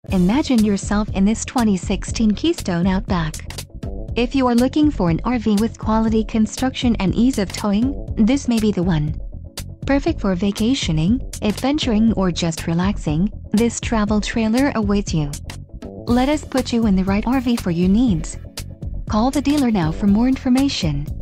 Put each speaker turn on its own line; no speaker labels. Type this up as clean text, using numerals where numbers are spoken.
Imagine yourself in this 2016 Keystone Outback. If you are looking for an RV with quality construction and ease of towing, this may be the one. Perfect for vacationing, adventuring, or just relaxing, this travel trailer awaits you. Let us put you in the right RV for your needs. Call the dealer now for more information.